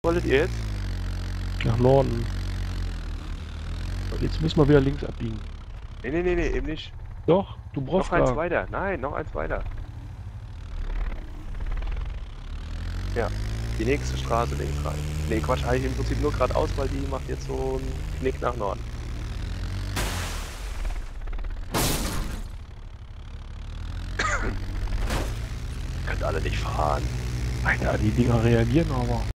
Wolltet ihr jetzt? Nach Norden. Jetzt müssen wir wieder links abbiegen. Nee, eben nicht. Doch, du Noch brauchst eins da. weiter. Nein, noch eins weiter. Ja, die nächste Straße links rein. Nee, Quatsch, eigentlich im Prinzip nur geradeaus, weil die macht jetzt so einen Knick nach Norden. Könnt alle nicht fahren. Alter, die Dinger reagieren aber.